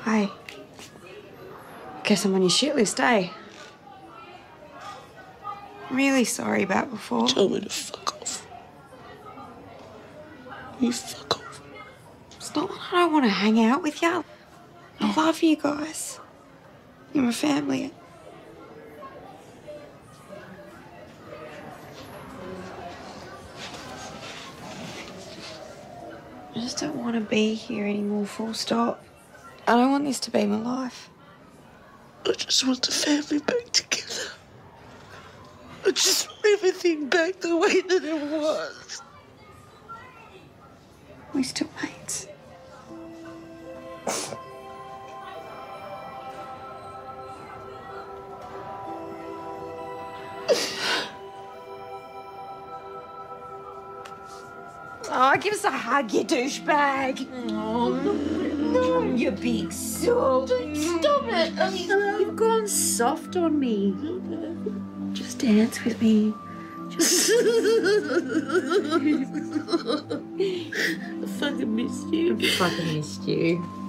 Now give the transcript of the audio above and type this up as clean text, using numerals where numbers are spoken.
Hey. Guess I'm on your shit list, eh? I'm really sorry about before. Tell me to fuck off. You fuck off. It's not that I don't want to hang out with you. I love you guys. You're my family. I just don't want to be here anymore, full stop. I don't want this to be my life. I just want the family back together. I just want everything back the way that it was. We still mates. Oh, give us a hug, you douchebag. Oh, no, you big soul. Stop it. You've gone soft on me. Just dance with me. Just... I fucking missed you. I fucking missed you.